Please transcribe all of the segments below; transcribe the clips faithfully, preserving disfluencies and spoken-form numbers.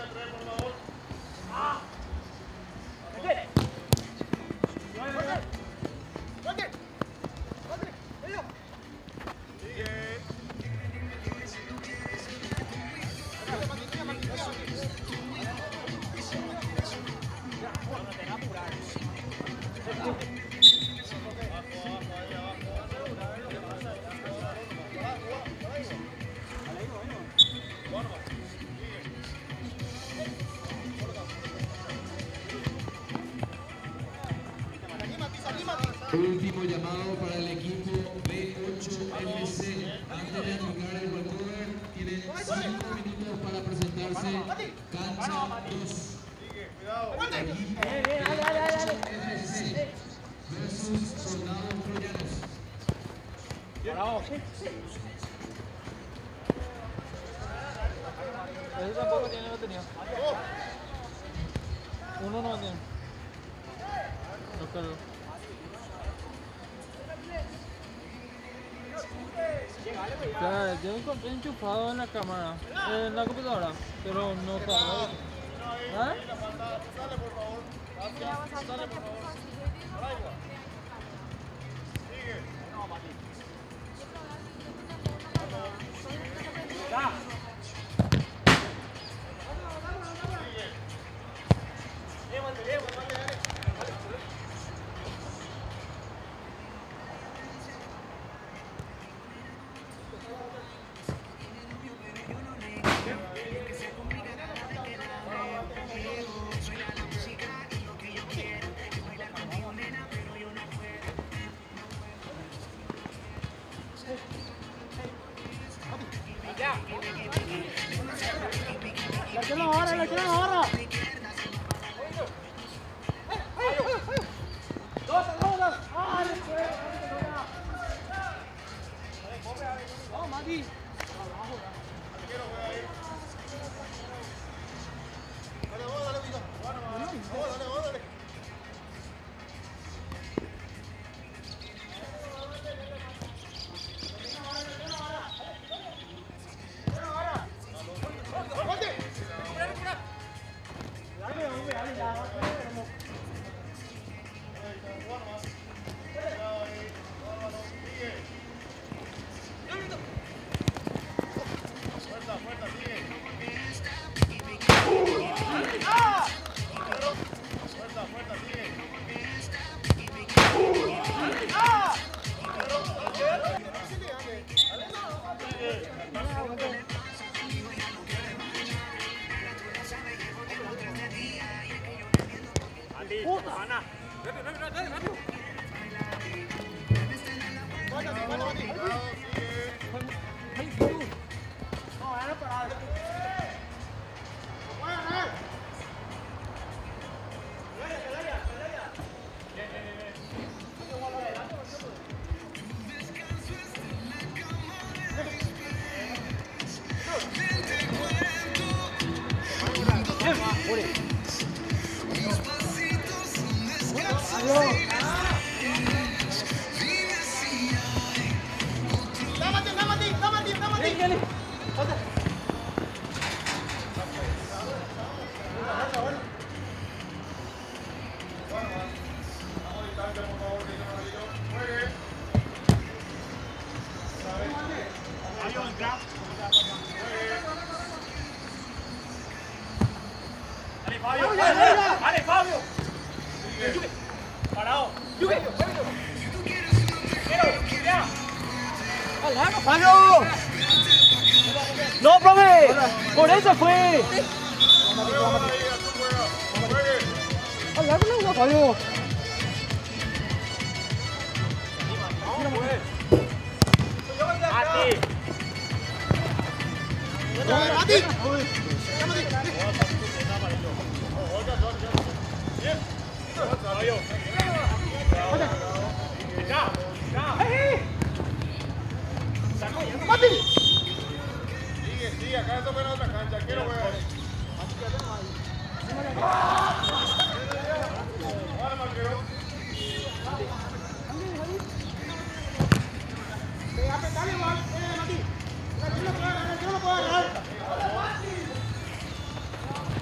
Último llamado para el equipo B ocho L C. Antes de aplicar el walkover, tienen cinco minutos para presentarse. Cancha dos. Equipo B ocho L C versus Soldados Troyanos. Bravo. Ese tampoco tiene batería. Uno no tiene. No cargo. Claro, yo encontré enchufado en la cámara, en la computadora, pero no carga. ¿Ah? Sale, por favor. Gracias. Sale, por favor. Sigue. No, Mati. Ya. Llévate, llévate, dale, dale. La que la barra, la que la barra. Dos, dos, dos. Ah, no, Mati. Dale, vos, dale, Vito. Vos, dale, vos, dale. Puta, Ana. Rápido, rápido, rápido, rápido. Váyase, váyase, Mati. No, era parado. ¡No puede ganar! ¡Dale, Fabio! ¡Parado! ¡Lluvia! ¡Fabio! ¡No, profe! ¡Por eso fue! ¡Al Fabio! ¡Mati! ¡Mati! ¡Mati! Sigue, sigue, acá esto fue en otra cancha, quiero ver. Ahora, Marquero. Dale, Mati. No lo puedo agarrar, no lo puedo agarrar.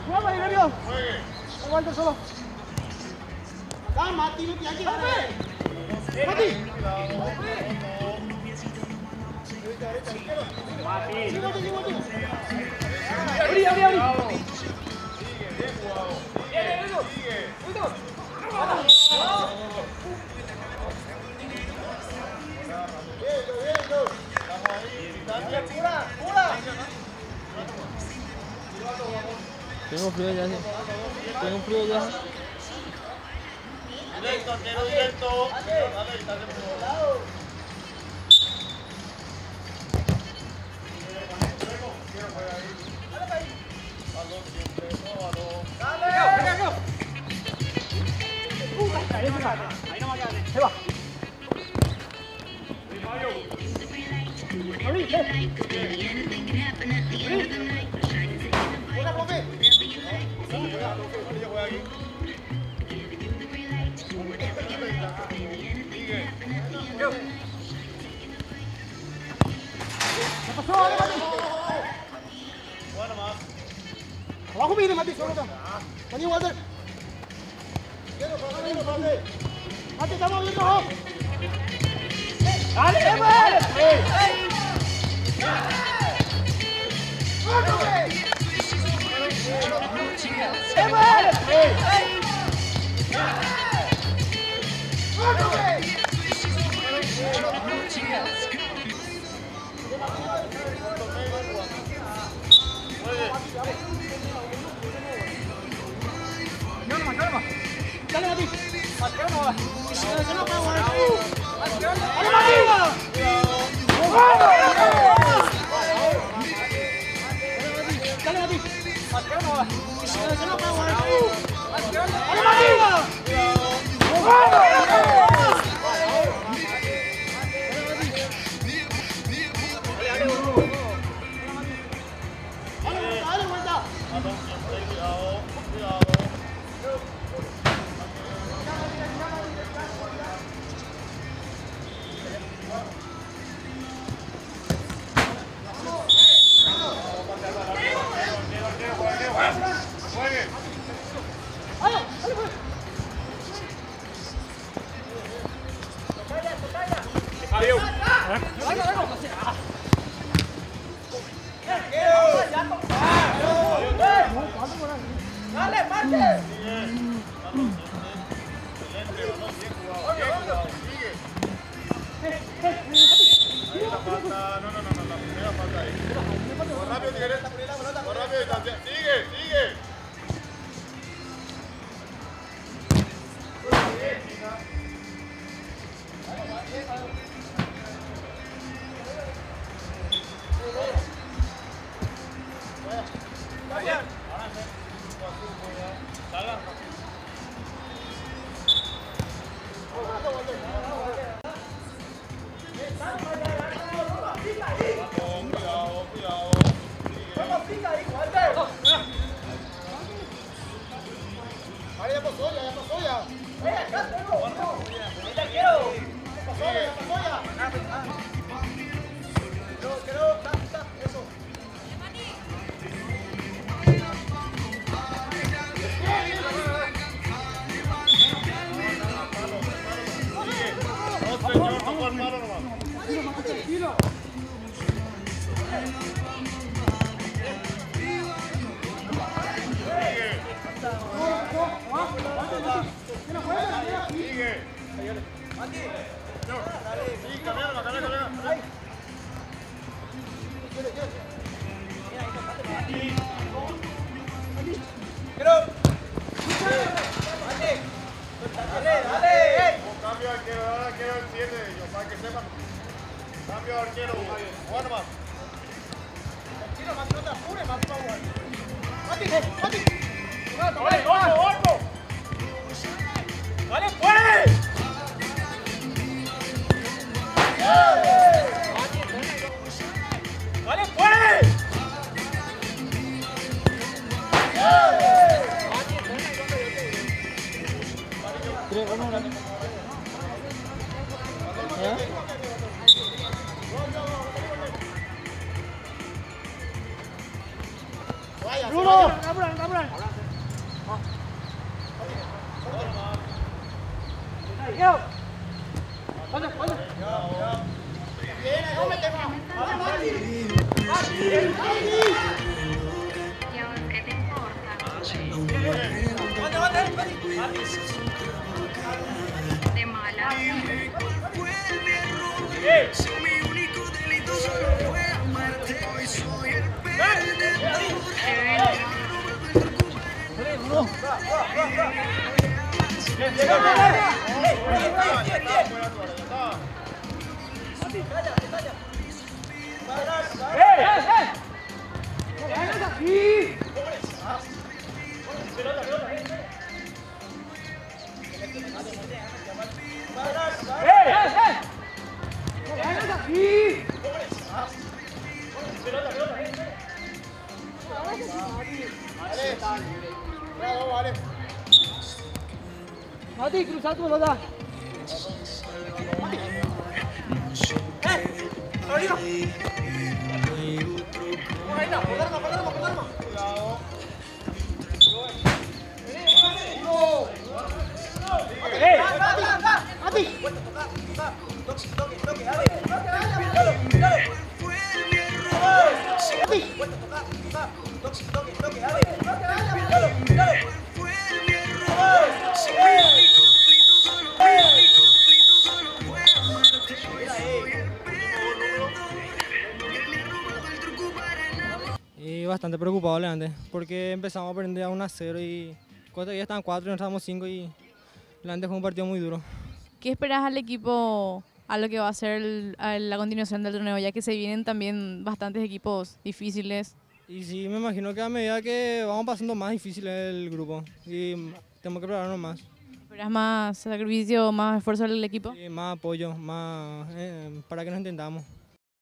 Juega ahí, nervios. Juegue. Aguanta solo. ¡Ah, Mati, no te hay que dar! ¡Mati! ¡Mati! ¡Sí, Mati, sí, Mati! ¡Abrí, abrí, abrí! Sigue, bien jugado. ¡Bien, bien, Sigue. Tengo frío ya, sí. Tengo frío ya. Directo, arquero directo. Dale, dale, por lado. Balón siempre, no balón. Ahí no va a quedar. Se va. ¡Hola, profe! ¿Qué pasó? ¡Dale, Mati! Bueno, más. Abajo viene, Mati, solo acá. Vení, Walter. Mati, estamos viendo ojo. ¡Dale, Ever! Dale, Mati. Balón siempre, cuidado, cuidado. ¡Dale, Marte! Ahí la falta, no, no, no, no, la primera falta ahí. Más rápido, Tigres. Más rápido, distancia. Sigue, sigue. Cuidado, cuidado. Ahí ya pasó, ya, ya pasó, ya. No, señor, tocó el palo nomás. Tranquilo. Sigue. Sí, cambiala, cambiala, cambiala. Cambio de arquero, ahora arquero el siete, yo, para que sepan. Cambio de arquero, bueno más. Tranquilo, Mati, no te apures, Mati, va a jugar. Mati, Mati. ¡Dale, gordo, gordo! ¡Dale, pues! ¡Dale, pues! Tres, uno, uno. ¿Ya? Bruno, Gabriel, Gabriel. De mala. Si mi único delito solo fue amarte, hoy soy el perdedor. Bravo, vale. Mati, cruza tu pelota. Y bastante preocupado Leandre, porque empezamos a perder a uno a cero y cuando ya estaban cuatro y nosotros estábamos cinco y Leandre fue un partido muy duro. ¿Qué esperas al equipo a lo que va a ser el- a la continuación del torneo, ya que se vienen también bastantes equipos difíciles? Y sí, me imagino que a medida que vamos pasando más difícil el grupo y tenemos que prepararnos más. ¿Esperas más sacrificio, más esfuerzo del equipo? Y más apoyo, más eh, para que nos entendamos.